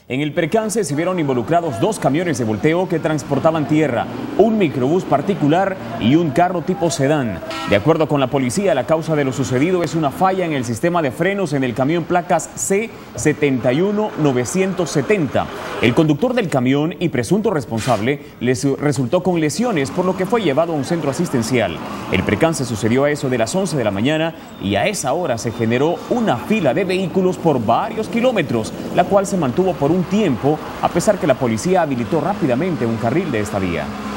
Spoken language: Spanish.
En el percance se vieron involucrados 2 camiones de volteo que transportaban tierra, un microbús particular y un carro tipo sedán. De acuerdo con la policía, la causa de lo sucedido es una falla en el sistema de frenos en el camión placas C71970. El conductor del camión y presunto responsable les resultó con lesiones, por lo que fue llevado a un centro asistencial. El percance sucedió a eso de las 11 de la mañana y a esa hora se generó una fila de vehículos por varios kilómetros, la cual se mantuvo por un tiempo, a pesar que la policía habilitó rápidamente un carril de esta vía.